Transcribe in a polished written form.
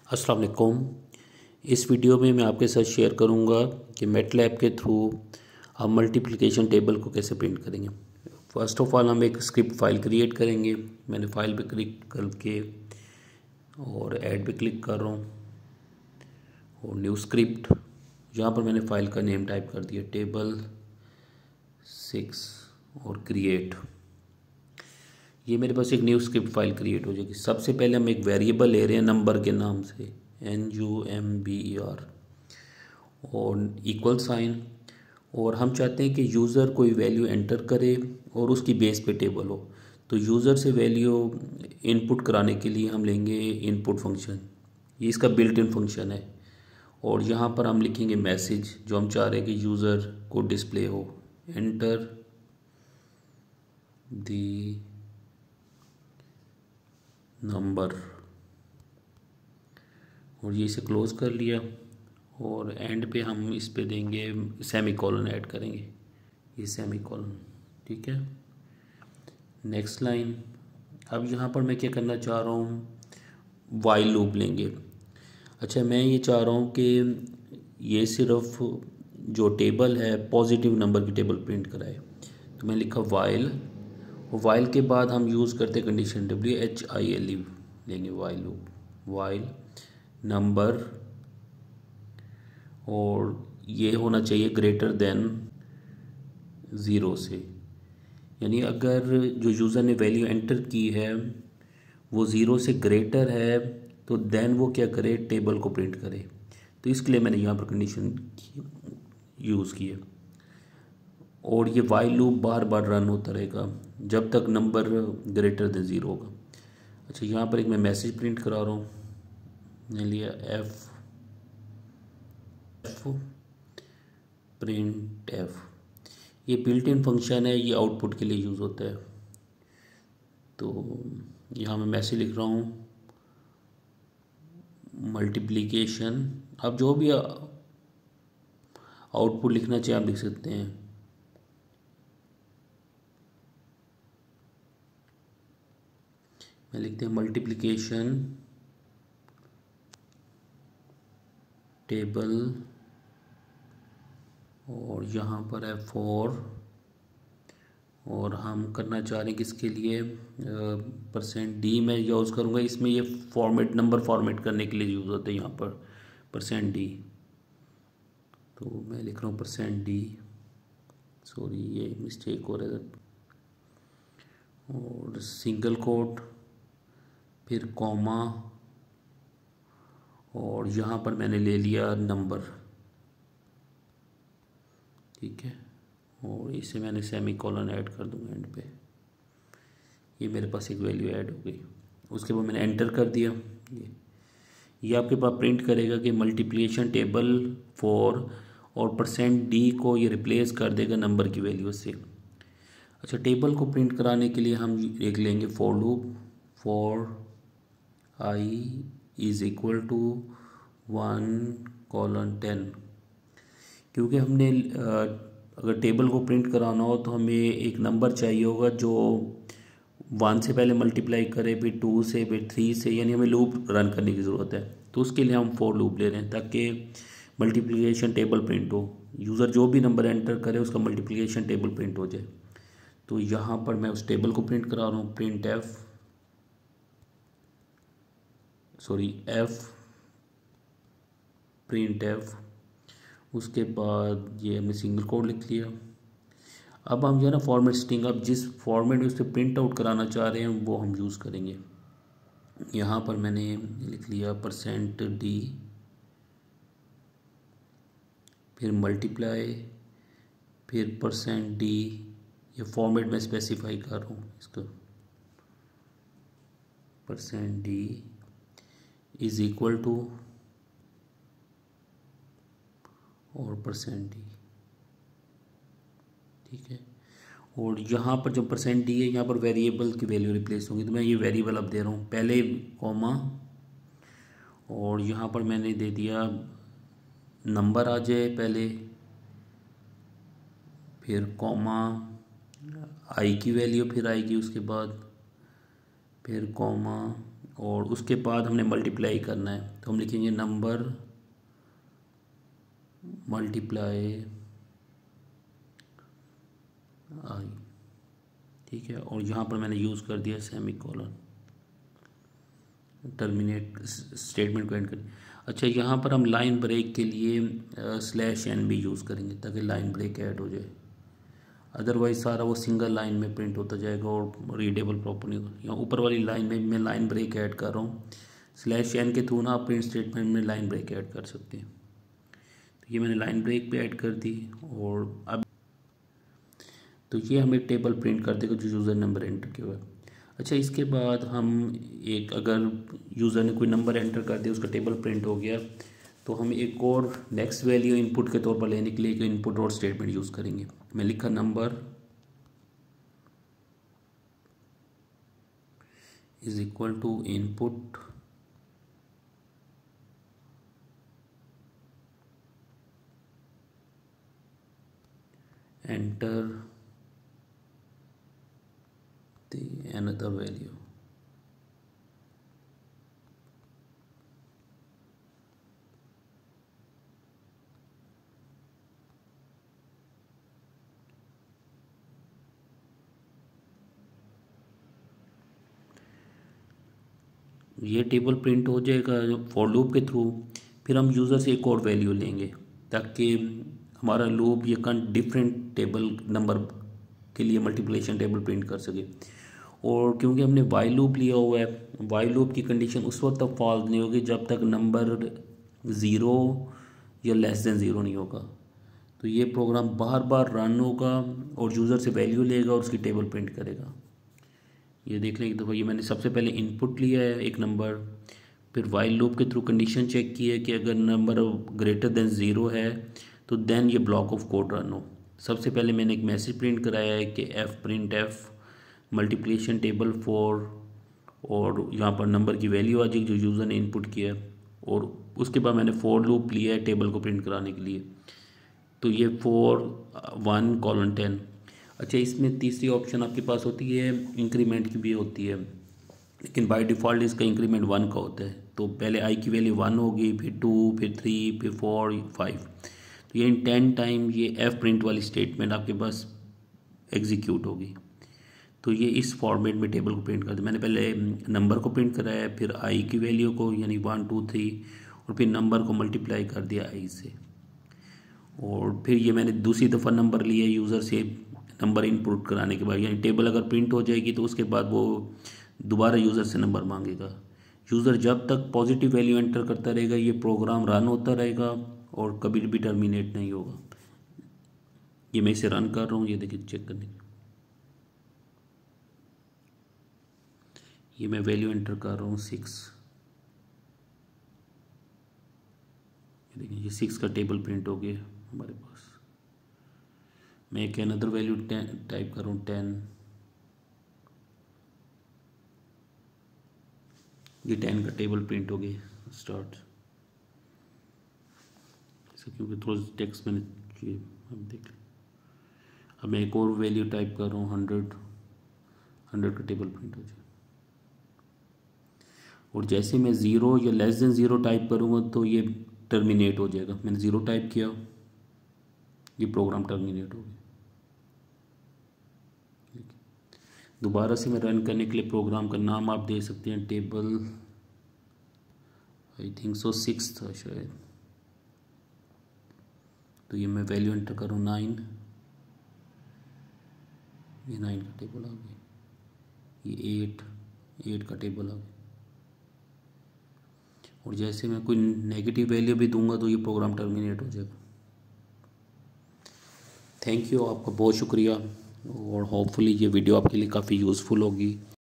अस्सलाम वालेकुम। इस वीडियो में मैं आपके साथ शेयर करूंगा कि मैटलैब के थ्रू आप मल्टीप्लिकेशन टेबल को कैसे प्रिंट करेंगे। फ़र्स्ट ऑफ ऑल हम एक स्क्रिप्ट फाइल क्रिएट करेंगे। मैंने फाइल पे क्लिक करके और ऐड पे क्लिक कर रहा हूँ और न्यू स्क्रिप्ट। यहाँ पर मैंने फ़ाइल का नेम टाइप कर दिया table6 और क्रिएट। ये मेरे पास एक न्यू स्क्रिप्ट फाइल क्रिएट हो जाएगी। सबसे पहले हम एक वेरिएबल ले रहे हैं नंबर के नाम से NUMBER और इक्वल साइन, और हम चाहते हैं कि यूज़र कोई वैल्यू एंटर करे और उसकी बेस पे टेबल हो। तो यूज़र से वैल्यू इनपुट कराने के लिए हम लेंगे इनपुट फंक्शन। ये इसका बिल्ट इन फंक्शन है। और यहाँ पर हम लिखेंगे मैसेज जो हम चाह रहे हैं कि यूज़र को डिस्प्ले हो। एंटर दी नंबर, और ये इसे क्लोज कर लिया। और एंड पे हम इस पे देंगे सेमी कॉलन ऐड करेंगे, ये सेमी कॉलन। ठीक है, नेक्स्ट लाइन। अब यहाँ पर मैं क्या करना चाह रहा हूँ, वाइल लूप लेंगे। अच्छा, मैं ये चाह रहा हूँ कि ये सिर्फ जो टेबल है पॉजिटिव नंबर की टेबल प्रिंट कराए। तो मैं लिखा वाइल, और वाइल के बाद हम यूज़ करते हैं कंडीशन WHILE लेंगे वाइल लूप। वाइल नंबर, और ये होना चाहिए ग्रेटर देन 0 से, यानी अगर जो यूज़र ने वैल्यू एंटर की है वो 0 से ग्रेटर है तो देन वो क्या करे, टेबल को प्रिंट करे। तो इसके लिए मैंने यहाँ पर कंडीशन यूज़ की है। और ये वाइल लूप बार बार रन होता रहेगा जब तक नंबर ग्रेटर देन 0 होगा। अच्छा, यहाँ पर एक मैं मैसेज प्रिंट करा रहा हूँ। मैंने लिया एफ प्रिंट एफ। ये बिल्ट इन फंक्शन है, ये आउटपुट के लिए यूज़ होता है। तो यहाँ मैं मैसेज लिख रहा हूँ मल्टीप्लिकेशन। आप जो भी आउटपुट लिखना चाहिए आप लिख सकते हैं। मैं लिखते हैं मल्टीप्लिकेशन टेबल, और यहाँ पर है 4, और हम करना चाह रहे हैं किसके लिए, %d मैं यूज़ करूँगा। इसमें ये फॉर्मेट नंबर फॉर्मेट करने के लिए यूज़ होता है यहाँ पर %d। तो मैं लिख रहा हूँ %d, सॉरी ये मिस्टेक हो रहा है। और सिंगल कोट, फिर कॉमा, और यहाँ पर मैंने ले लिया नंबर। ठीक है, और इसे मैंने सेमी कॉलन ऐड कर दूँगा एंड पे। ये मेरे पास एक वैल्यू ऐड हो गई। उसके बाद मैंने एंटर कर दिया। ये आपके पास प्रिंट करेगा कि मल्टीप्लिकेशन टेबल 4, और %d को ये रिप्लेस कर देगा नंबर की वैल्यू से। अच्छा, टेबल को प्रिंट कराने के लिए हम एक लेंगे for loop. For i is equal to 1:10, क्योंकि हमने अगर टेबल को प्रिंट कराना हो तो हमें एक नंबर चाहिए होगा जो 1 से पहले मल्टीप्लाई करे, फिर 2 से, फिर 3 से, यानी हमें लूप रन करने की ज़रूरत है। तो उसके लिए हम फॉर लूप ले रहे हैं ताकि मल्टीप्लिकेशन टेबल प्रिंट हो। यूज़र जो भी नंबर एंटर करे उसका मल्टीप्लिकेशन टेबल प्रिंट हो जाए। तो यहाँ पर मैं उस टेबल को प्रिंट करा रहा हूँ, प्रिंट एफ प्रिंट एफ। उसके बाद ये हमने सिंगल कोड लिख लिया। अब हम जो है ना फॉर्मेट स्ट्रिंग, अब जिस फॉर्मेट में उससे प्रिंट आउट कराना चाह रहे हैं वो हम यूज़ करेंगे। यहाँ पर मैंने लिख लिया %d, फिर मल्टीप्लाई, फिर %d। ये फॉर्मेट में स्पेसिफाई कर रहा हूँ इसको। %d इज़ इक्वल टू और %d। ठीक है, और यहाँ पर जो %d है यहाँ पर वेरिएबल की वैल्यू रिप्लेस होगी। तो मैं ये वेरिएबल अब दे रहा हूँ, पहले कॉमा, और यहाँ पर मैंने दे दिया नंबर आ जाए पहले, फिर कॉमा, i की वैल्यू फिर आएगी उसके बाद, फिर कॉमा, और उसके बाद हमने मल्टीप्लाई करना है, तो हम लिखेंगे नंबर मल्टीप्लाई आई, ठीक है। और यहाँ पर मैंने यूज़ कर दिया सेमी कॉलन, टर्मिनेट स्टेटमेंट को एंड करें। अच्छा, यहाँ पर हम लाइन ब्रेक के लिए स्लैश एन भी यूज़ करेंगे ताकि लाइन ब्रेक ऐड हो जाए, अदरवाइज सारा वो सिंगल लाइन में प्रिंट होता जाएगा और रीडेबल प्रॉपर नहीं होगा। यहाँ ऊपर वाली लाइन में मैं लाइन ब्रेक ऐड कर रहा हूँ, स्लैश एन के थ्रू ना आप प्रिंट स्टेटमेंट में लाइन ब्रेक ऐड कर सकते हैं। तो ये मैंने लाइन ब्रेक पे ऐड कर दी। और अब तो ये हमें टेबल प्रिंट कर देगा जो यूज़र नंबर एंटर किया हुआ है। अच्छा, इसके बाद हम एक, अगर यूज़र ने कोई नंबर एंटर कर दिया, उसका टेबल प्रिंट हो गया, तो हम एक और नेक्स्ट वैल्यू इनपुट के तौर पर लेने के लिए एक इनपुट और स्टेटमेंट यूज़ करेंगे। मैं लिखा number is equal to input enter the another value। ये टेबल प्रिंट हो जाएगा फॉर लूप के थ्रू। फिर हम यूज़र से एक और वैल्यू लेंगे ताकि हमारा लूप ये डिफरेंट टेबल नंबर के लिए मल्टीप्लिकेशन टेबल प्रिंट कर सके। और क्योंकि हमने वाइल लूप लिया हुआ है, वाइल लूप की कंडीशन उस वक्त तक फॉल्स नहीं होगी जब तक नंबर ज़ीरो या लेस देन ज़ीरो नहीं होगा। तो ये प्रोग्राम बार बार रन होगा और यूज़र से वैल्यू लेगा और उसकी टेबल प्रिंट करेगा। ये देख लें एक दफ़ा, ये मैंने सबसे पहले इनपुट लिया है एक नंबर, फिर वाइल लूप के थ्रू कंडीशन चेक की है कि अगर नंबर ग्रेटर देन ज़ीरो है तो देन ये ब्लॉक ऑफ कोड रन हो। सबसे पहले मैंने एक मैसेज प्रिंट कराया है कि F print F multiplication table for, और यहाँ पर नंबर की वैल्यू आ जाएगी जो यूज़र ने इनपुट किया है। और उसके बाद मैंने फॉर लूप लिया है टेबल को प्रिंट कराने के लिए, तो ये 4(1)10। अच्छा, इसमें तीसरी ऑप्शन आपके पास होती है इंक्रीमेंट की भी होती है, लेकिन बाय डिफ़ॉल्ट इसका इंक्रीमेंट 1 का होता है। तो पहले आई की वैल्यू 1 होगी, फिर 2, फिर 3, फिर 4, 5। तो ये इन 10 टाइम ये एफ प्रिंट वाली स्टेटमेंट आपके पास एग्जीक्यूट होगी। तो ये इस फॉर्मेट में टेबल को प्रिंट कर दिया। मैंने पहले नंबर को प्रिंट कराया, फिर आई की वैल्यू को यानी 1, 2, 3, और फिर नंबर को मल्टीप्लाई कर दिया आई से। और फिर ये मैंने दूसरी दफ़ा नंबर लिया यूज़र से नंबर इनपुट कराने के बाद, यानी टेबल अगर प्रिंट हो जाएगी तो उसके बाद वो दोबारा यूज़र से नंबर मांगेगा। यूज़र जब तक पॉजिटिव वैल्यू एंटर करता रहेगा ये प्रोग्राम रन होता रहेगा और कभी भी टर्मिनेट नहीं होगा। ये मैं इसे रन कर रहा हूँ, ये देखिए चेक करने, ये मैं वैल्यू एंटर कर रहा हूँ 6। ये देखिए ये 6 का टेबल प्रिंट हो गया हमारे पास। मैं एक अनदर वैल्यू टाइप कर रहा हूँ 10। ये 10 का टेबल प्रिंट हो गया स्टार्ट। क्योंकि थोड़ा टेक्स्ट मैंने किए, अब देख लें। अब मैं एक और वैल्यू टाइप कर रहा हूँ 100 का टेबल प्रिंट हो जाए। और जैसे मैं ज़ीरो या लेस देन ज़ीरो टाइप करूँगा तो ये टर्मिनेट हो जाएगा। मैंने ज़ीरो टाइप किया, ये प्रोग्राम टर्मिनेट हो गया। दोबारा से मैं रन करने के लिए प्रोग्राम का नाम आप दे सकते हैं टेबल, आई थिंक सो 6 था शायद। तो ये मैं वैल्यू एंटर करूँ 9, ये 9 का टेबल आ गया। ये 8 का टेबल आ गया। और जैसे मैं कोई नेगेटिव वैल्यू भी दूंगा तो ये प्रोग्राम टर्मिनेट हो जाएगा। थैंक यू, आपका बहुत शुक्रिया। और होपफुली ये वीडियो आपके लिए काफ़ी यूज़फुल होगी।